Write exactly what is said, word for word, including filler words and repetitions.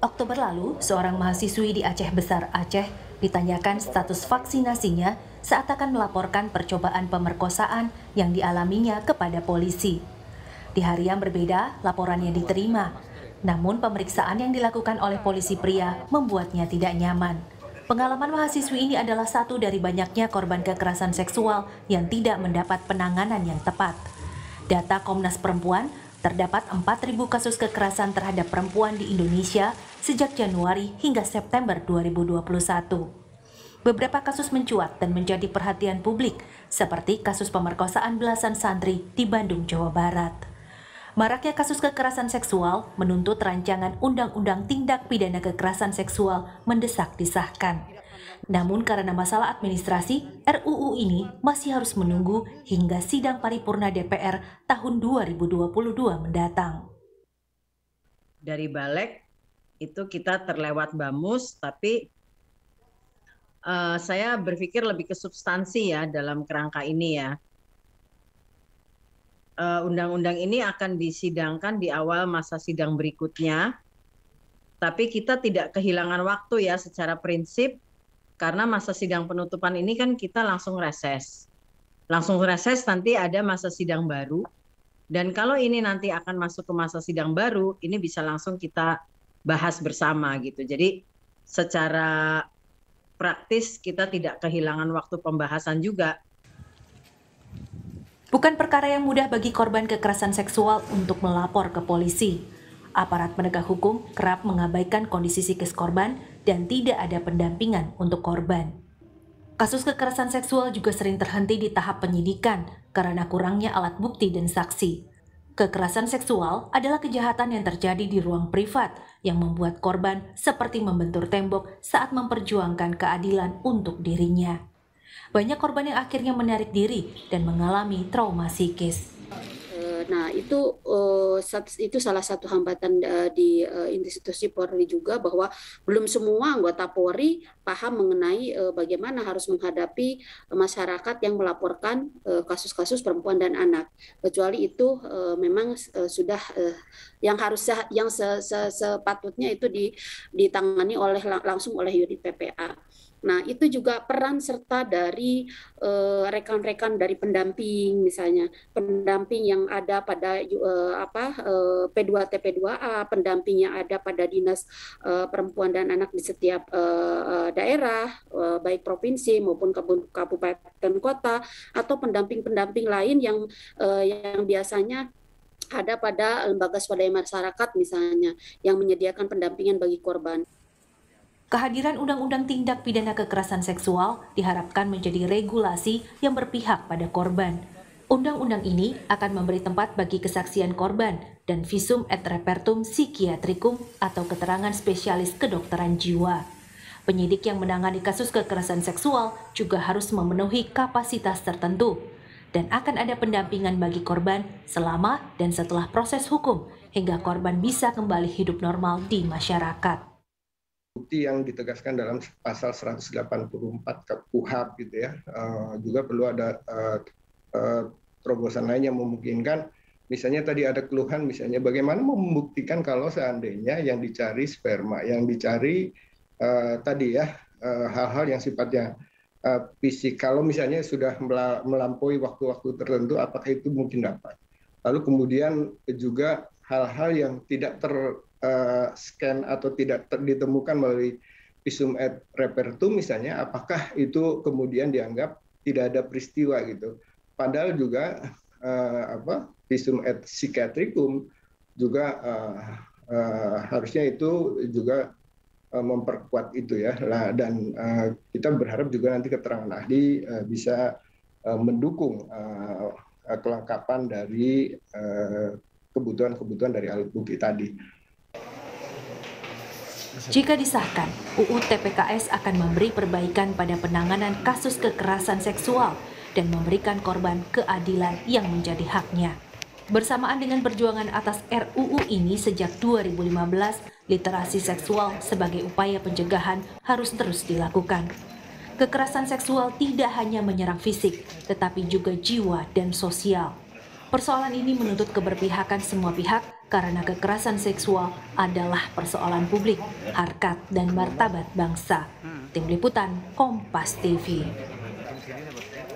Oktober lalu, seorang mahasiswi di Aceh Besar, Aceh, ditanyakan status vaksinasinya saat akan melaporkan percobaan pemerkosaan yang dialaminya kepada polisi. Di hari yang berbeda, laporannya diterima. Namun pemeriksaan yang dilakukan oleh polisi pria membuatnya tidak nyaman. Pengalaman mahasiswi ini adalah satu dari banyaknya korban kekerasan seksual yang tidak mendapat penanganan yang tepat. Data Komnas Perempuan, terdapat empat ribu kasus kekerasan terhadap perempuan di Indonesia sejak Januari hingga September dua ribu dua puluh satu. Beberapa kasus mencuat dan menjadi perhatian publik, seperti kasus pemerkosaan belasan santri di Bandung, Jawa Barat. Maraknya kasus kekerasan seksual menuntut rancangan Undang-Undang Tindak Pidana Kekerasan Seksual mendesak disahkan. Namun karena masalah administrasi, R U U ini masih harus menunggu hingga sidang paripurna D P R tahun dua ribu dua puluh dua mendatang. Dari Balik itu kita terlewat bamus, tapi uh, saya berpikir lebih ke substansi ya dalam kerangka ini ya. Undang-undang uh, ini akan disidangkan di awal masa sidang berikutnya, tapi kita tidak kehilangan waktu ya secara prinsip, karena masa sidang penutupan ini kan kita langsung reses. Langsung reses nanti ada masa sidang baru, dan kalau ini nanti akan masuk ke masa sidang baru, ini bisa langsung kita bahas bersama gitu. Jadi secara praktis kita tidak kehilangan waktu pembahasan juga. Bukan perkara yang mudah bagi korban kekerasan seksual untuk melapor ke polisi. Aparat penegak hukum kerap mengabaikan kondisi psikis korban dan tidak ada pendampingan untuk korban. Kasus kekerasan seksual juga sering terhenti di tahap penyidikan karena kurangnya alat bukti dan saksi. Kekerasan seksual adalah kejahatan yang terjadi di ruang privat yang membuat korban seperti membentur tembok saat memperjuangkan keadilan untuk dirinya. Banyak korban yang akhirnya menarik diri dan mengalami trauma psikis. Nah, itu uh, itu salah satu hambatan uh, di uh, institusi Polri juga, bahwa belum semua anggota Polri paham mengenai uh, bagaimana harus menghadapi uh, masyarakat yang melaporkan kasus-kasus uh, perempuan dan anak. Kecuali itu uh, memang uh, sudah uh, yang harus yang se, se, sepatutnya itu ditangani oleh langsung oleh unit P P A. Nah, itu juga peran serta dari rekan-rekan uh, dari pendamping, misalnya pendamping yang ada pada uh, apa uh, P dua T P dua A, pendamping yang ada pada dinas uh, perempuan dan anak di setiap uh, daerah, uh, baik provinsi maupun kabupaten kota, atau pendamping-pendamping lain yang uh, yang biasanya ada pada lembaga swadaya masyarakat misalnya, yang menyediakan pendampingan bagi korban. Kehadiran Undang-Undang Tindak Pidana Kekerasan Seksual diharapkan menjadi regulasi yang berpihak pada korban. Undang-undang ini akan memberi tempat bagi kesaksian korban dan visum et repertum psikiatrikum atau keterangan spesialis kedokteran jiwa. Penyidik yang menangani kasus kekerasan seksual juga harus memenuhi kapasitas tertentu, dan akan ada pendampingan bagi korban selama dan setelah proses hukum hingga korban bisa kembali hidup normal di masyarakat. Bukti yang ditegaskan dalam pasal seratus delapan puluh empat K U H A P gitu ya, uh, juga perlu ada uh, uh, terobosan lain yang memungkinkan, misalnya tadi ada keluhan, misalnya bagaimana membuktikan kalau seandainya yang dicari sperma, yang dicari uh, tadi ya hal-hal uh, yang sifatnya uh, fisik, kalau misalnya sudah melampaui waktu-waktu tertentu, apakah itu mungkin dapat? Lalu kemudian juga hal-hal yang tidak ter Uh, scan atau tidak ditemukan melalui visum et repertum misalnya, apakah itu kemudian dianggap tidak ada peristiwa gitu. Padahal juga uh, apa visum et psikiatrikum juga uh, uh, harusnya itu juga uh, memperkuat itu ya. Nah, dan uh, kita berharap juga nanti keterangan ahli uh, bisa uh, mendukung uh, kelengkapan dari uh, kebutuhan-kebutuhan dari alat bukti tadi. Jika disahkan, U U T P K S akan memberi perbaikan pada penanganan kasus kekerasan seksual dan memberikan korban keadilan yang menjadi haknya. Bersamaan dengan perjuangan atas R U U ini sejak dua ribu lima belas, literasi seksual sebagai upaya pencegahan harus terus dilakukan. Kekerasan seksual tidak hanya menyerang fisik, tetapi juga jiwa dan sosial. Persoalan ini menuntut keberpihakan semua pihak karena kekerasan seksual adalah persoalan publik, harkat dan martabat bangsa. Tim Liputan Kompas T V.